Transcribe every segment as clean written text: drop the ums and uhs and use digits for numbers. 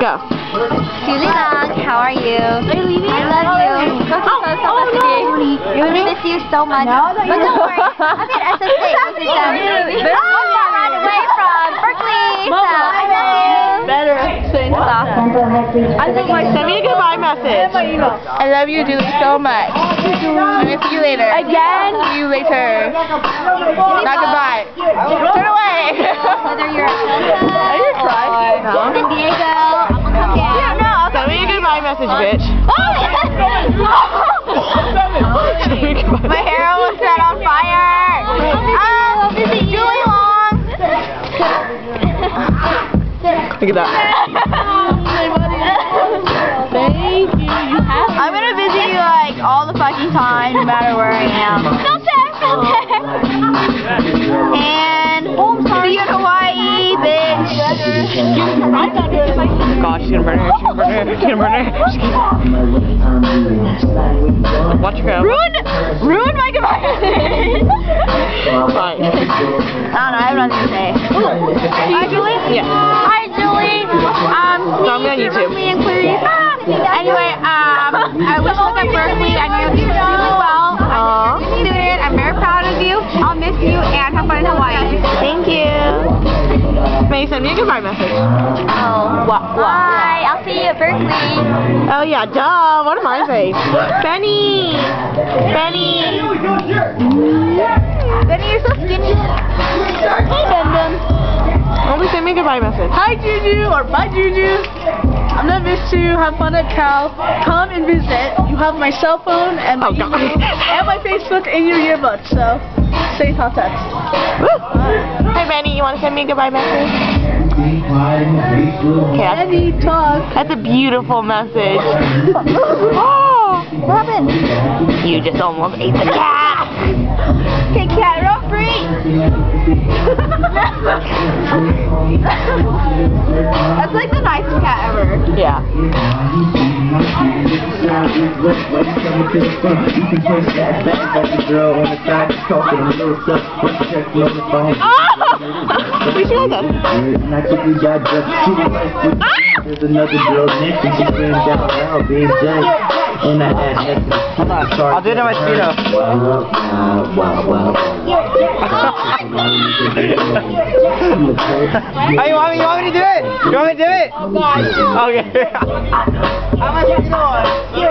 Go. Julie Long, how are you? Are you leaving? I love you. We miss you so much. But don't worry, I'm at SSA. Right away from Berkeley. So I love you. Better. Send me a goodbye message. I love you, Julie, so much. I'm gonna see you later. Again? See you later. Not goodbye. Turn away. Whether you're at San Diego, I'm gonna come down. Yeah, no. Send me a goodbye message, bitch. My hair was set on fire. Julie Long. Look at that. Thank you. I'm gonna visit you like all the fucking time, no matter where I am. And see you in Hawaii, bitch. Gosh, she's gonna burn her. She's gonna burn her. Watch her go. Ruin my goodbye. Fine. I don't know, I have nothing to say. Hi, Julie? Yeah. Hi, Julie. So I'm on YouTube. Anyway, I wish you luck at Berkeley. I know you'll do really well. I'm a good student. I'm very proud of you. I'll miss you and have fun in Hawaii. Thank you. May you send me a goodbye message? Oh, bye. I'll see you at Berkeley. Oh yeah, duh. What am I saying? Benny! Benny! Benny, you're so skinny. Hey, Brendon. Only send me a goodbye message. Hi Juju, or bye Juju. I'm gonna miss you. Have fun at Cal. Come and visit. You have my cell phone and my email and my Facebook in your yearbook. So stay in contact. Woo. Hi Benny, you want to send me a goodbye message? Okay, Any talk. that's a beautiful message. Oh, What happened? you just almost ate the cat. Okay, cat, run free. That's like the nicest cat ever. Yeah. We should have done. There's another girl next and she screamed out loud being judged. And I asked I'll do it in my speedo. Oh, you want me to do it? You want me to do it? Okay. How much you doing?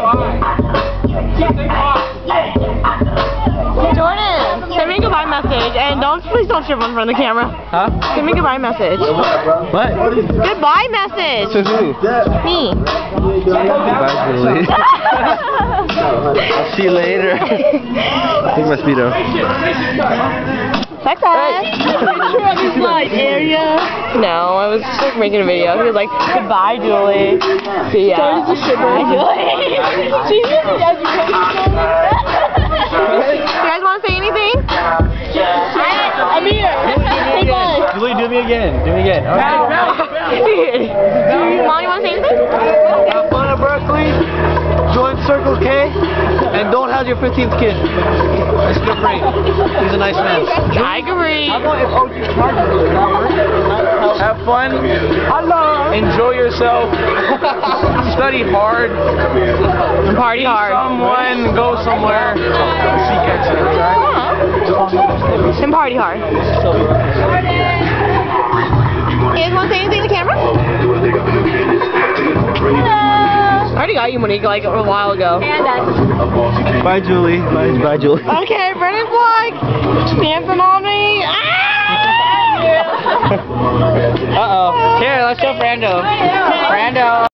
Jordan, send me a goodbye message and please don't trip in front of the camera. Huh? Send me a goodbye message. What? Goodbye message. To who? Me. Goodbye, Julie. I'll see you later. Take my speedo. Bye, guys. area. No, I was just like making a video. He was like, goodbye, Julie. See ya. Bye, Julie. She's in the education. You guys want to say anything? I'm here. Say bye. Julie, do me again. Do me again. Okay. Mom, you want to say anything? Have fun at Berkeley. Join Circle K. And don't have your 15th kid. Mr. Free. He's a nice man. I agree. Have fun. Enjoy yourself. Study hard. And party hard. Someone go somewhere. And party hard. You guys want to say anything to the camera? I already got you, Monique, like a while ago. And Bye, Julie. Bye, Julie. Okay, Brennan's like dancing on me. Ah! Uh-oh. Here, let's show Brando. Brando.